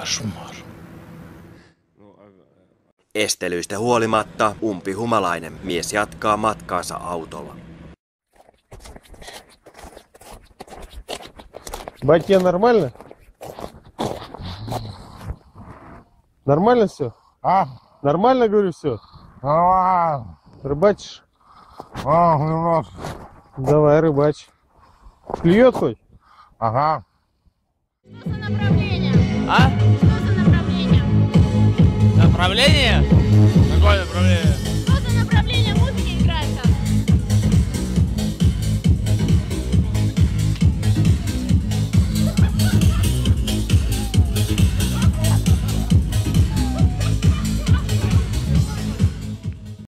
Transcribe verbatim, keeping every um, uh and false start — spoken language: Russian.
Kошмar. Estelyistä huolimatta umpihumalainen mies jatkaa matkaansa autolla. Батя, нормально? Нормально все? А? Нормально, говорю, все? Нормально. Рыбачишь? А, немножко. Давай, рыбачь. Клюет хоть? Ага. Что за направление? А? Что за направление? Направление? Какое направление?